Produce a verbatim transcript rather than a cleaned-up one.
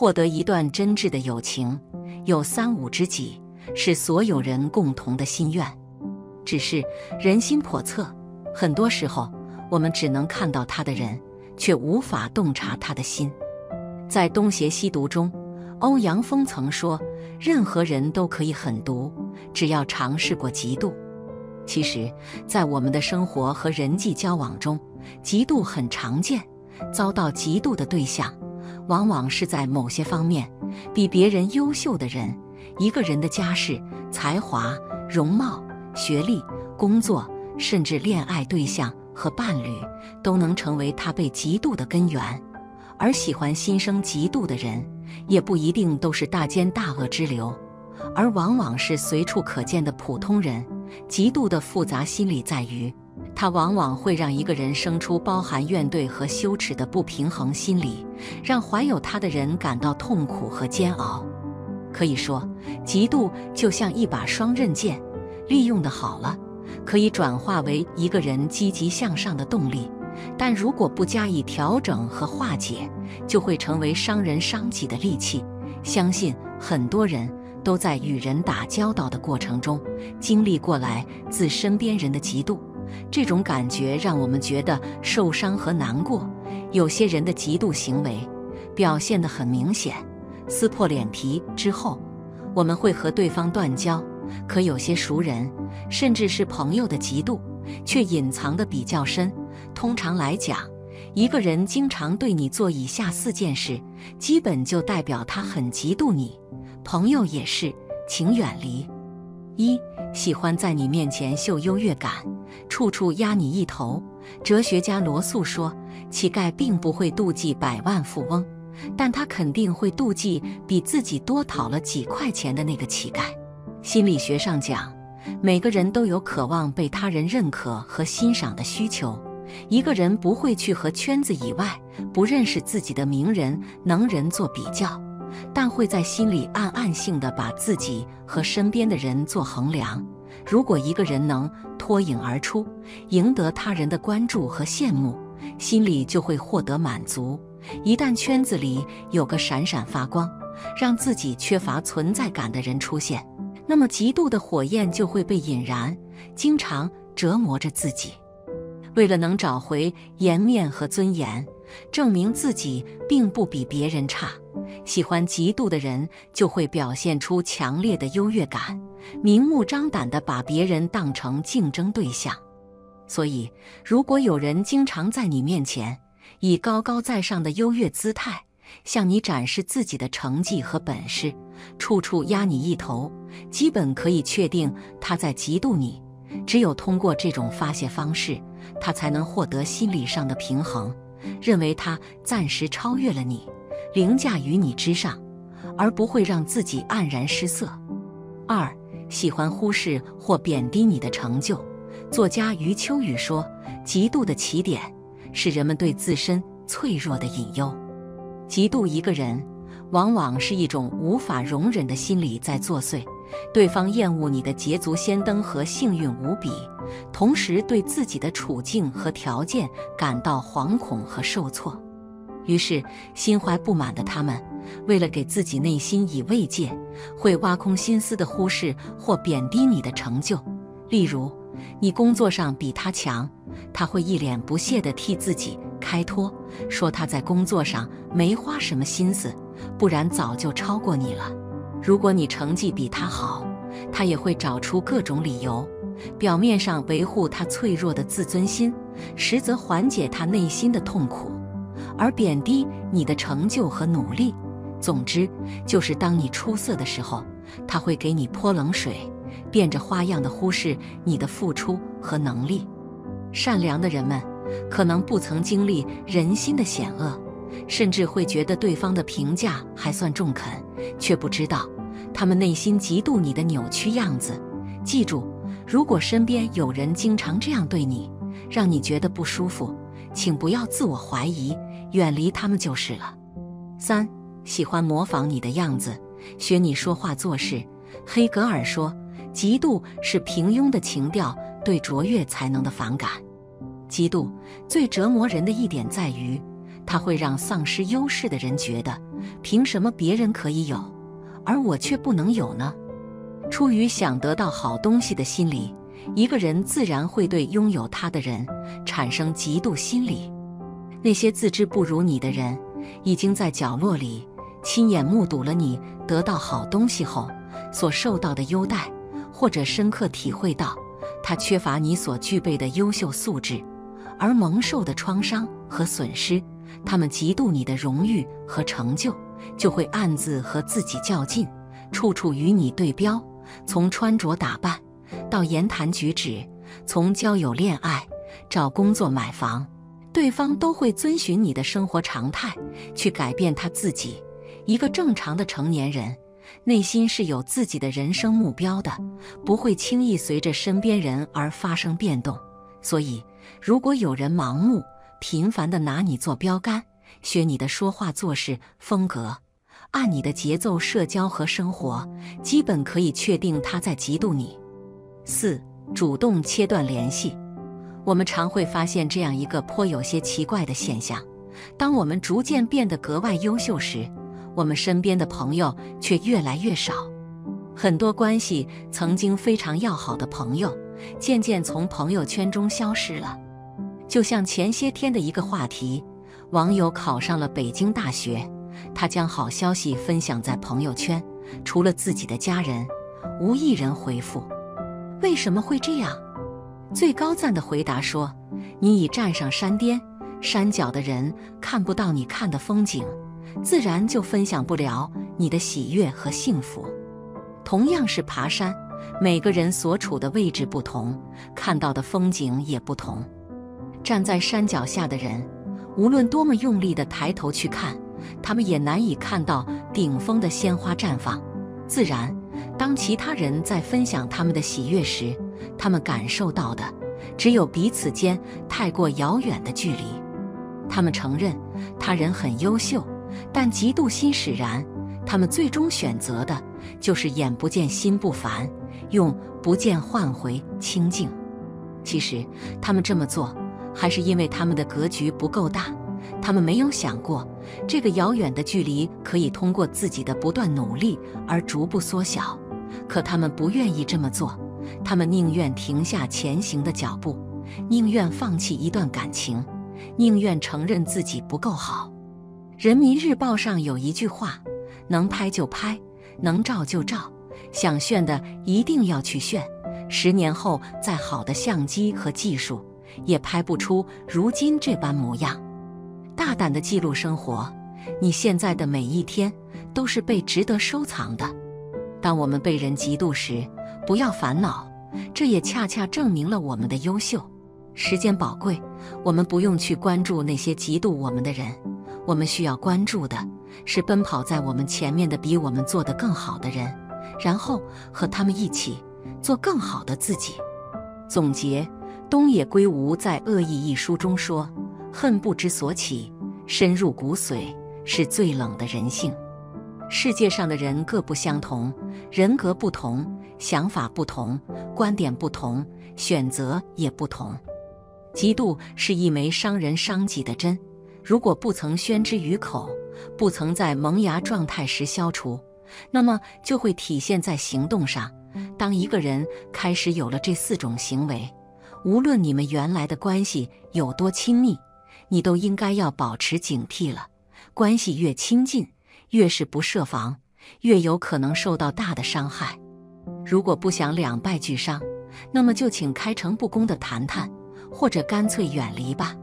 获得一段真挚的友情，有三五知己，是所有人共同的心愿。只是人心叵测，很多时候我们只能看到他的人，却无法洞察他的心。在《东邪西毒》中，欧阳锋曾说，任何人都可以狠毒，只要尝试过嫉妒。其实，在我们的生活和人际交往中，嫉妒很常见。遭到嫉妒的对象，往往是在某些方面比别人优秀的人。一个人的家世、才华、容貌、学历、工作，甚至恋爱对象和伴侣，都能成为他被嫉妒的根源。而喜欢心生嫉妒的人，也不一定都是大奸大恶之流，而往往是随处可见的普通人。嫉妒的复杂心理在于，它往往会让一个人生出包含怨怼和羞耻的不平衡心理，让怀有它的人感到痛苦和煎熬。可以说，嫉妒就像一把双刃剑，利用得好了，可以转化为一个人积极向上的动力，但如果不加以调整和化解，就会成为伤人伤己的利器。相信很多人都在与人打交道的过程中，经历过来自身边人的嫉妒，这种感觉让我们觉得受伤和难过。有些人的嫉妒行为表现得很明显，撕破脸皮之后，我们会和对方断交。可有些熟人，甚至是朋友的嫉妒，却隐藏得比较深。通常来讲，一个人经常对你做以下四件事，基本就代表他很嫉妒你。朋友也是，请远离。一、喜欢在你面前秀优越感，处处压你一头。哲学家罗素说，乞丐并不会妒忌百万富翁，但他肯定会妒忌比自己多讨了几块钱的那个乞丐。心理学上讲，每个人都有渴望被他人认可和欣赏的需求。一个人不会去和圈子以外不认识自己的名人、能人做比较，但会在心里暗暗性地把自己和身边的人做衡量。如果一个人能脱颖而出，赢得他人的关注和羡慕，心里就会获得满足。一旦圈子里有个闪闪发光，让自己缺乏存在感的人出现，那么嫉妒的火焰就会被引燃，经常折磨着自己。为了能找回颜面和尊严，证明自己并不比别人差，喜欢嫉妒的人就会表现出强烈的优越感，明目张胆地把别人当成竞争对象。所以，如果有人经常在你面前以高高在上的优越姿态向你展示自己的成绩和本事，处处压你一头，基本可以确定他在嫉妒你。只有通过这种发泄方式，他才能获得心理上的平衡，认为他暂时超越了你，凌驾于你之上，而不会让自己黯然失色。二、喜欢忽视或贬低你的成就。作家余秋雨说，嫉妒的起点是人们对自身脆弱的隐忧。嫉妒一个人，往往是一种无法容忍的心理在作祟。对方厌恶你的捷足先登和幸运无比，同时对自己的处境和条件感到惶恐和受挫。于是，心怀不满的他们，为了给自己内心以慰藉，会挖空心思地忽视或贬低你的成就。例如，你工作上比他强，他会一脸不屑地替自己开脱，说他在工作上没花什么心思，不然早就超过你了。如果你成绩比他好，他也会找出各种理由，表面上维护他脆弱的自尊心，实则缓解他内心的痛苦，而贬低你的成就和努力。总之，就是当你出色的时候，他会给你泼冷水，变着花样地忽视你的付出和能力。善良的人们可能不曾经历人心的险恶，甚至会觉得对方的评价还算中肯，却不知道他们内心嫉妒你的扭曲样子。记住，如果身边有人经常这样对你，让你觉得不舒服，请不要自我怀疑，远离他们就是了。三、喜欢模仿你的样子，学你说话做事。黑格尔说，嫉妒是平庸的情调对卓越才能的反感。嫉妒最折磨人的一点在于， 它会让丧失优势的人觉得，凭什么别人可以有，而我却不能有呢？出于想得到好东西的心理，一个人自然会对拥有它的人产生嫉妒心理。那些自知不如你的人，已经在角落里亲眼目睹了你得到好东西后所受到的优待，或者深刻体会到他缺乏你所具备的优秀素质，而蒙受的创伤和损失，他们嫉妒你的荣誉和成就，就会暗自和自己较劲，处处与你对标，从穿着打扮到言谈举止，从交友恋爱、找工作买房，对方都会遵循你的生活常态去改变他自己。一个正常的成年人内心是有自己的人生目标的，不会轻易随着身边人而发生变动。所以如果有人盲目频繁地拿你做标杆，学你的说话做事风格，按你的节奏社交和生活，基本可以确定他在嫉妒你。四、主动切断联系。我们常会发现这样一个颇有些奇怪的现象：当我们逐渐变得格外优秀时，我们身边的朋友却越来越少。很多关系曾经非常要好的朋友，渐渐从朋友圈中消失了。就像前些天的一个话题，网友考上了北京大学，他将好消息分享在朋友圈，除了自己的家人，无一人回复。为什么会这样？最高赞的回答说：你已站上山巅，山脚的人看不到你看的风景，自然就分享不了你的喜悦和幸福。同样是爬山，每个人所处的位置不同，看到的风景也不同。站在山脚下的人，无论多么用力地抬头去看，他们也难以看到顶峰的鲜花绽放。自然，当其他人在分享他们的喜悦时，他们感受到的只有彼此间太过遥远的距离。他们承认他人很优秀，但嫉妒心使然，他们最终选择的就是眼不见心不烦，用不见换回清净。其实他们这么做还是因为他们的格局不够大，他们没有想过这个遥远的距离可以通过自己的不断努力而逐步缩小。可他们不愿意这么做，他们宁愿停下前行的脚步，宁愿放弃一段感情，宁愿承认自己不够好。人民日报上有一句话：能拍就拍，能照就照，想炫的一定要去炫，十年后再好的相机和技术也拍不出如今这般模样。大胆地记录生活，你现在的每一天都是被值得收藏的。当我们被人嫉妒时，不要烦恼，这也恰恰证明了我们的优秀。时间宝贵，我们不用去关注那些嫉妒我们的人，我们需要关注的是奔跑在我们前面的比我们做得更好的人，然后和他们一起做更好的自己。总结，东野圭吾在《恶意》一书中说：恨不知所起，深入骨髓，是最冷的人性。世界上的人各不相同，人格不同，想法不同，观点不同，选择也不同。嫉妒是一枚伤人伤己的针，如果不曾宣之于口，不曾在萌芽状态时消除，那么就会体现在行动上。当一个人开始有了这四种行为，无论你们原来的关系有多亲密，你都应该要保持警惕了。关系越亲近，越是不设防，越有可能受到大的伤害。如果不想两败俱伤，那么就请开诚布公地谈谈，或者干脆远离吧。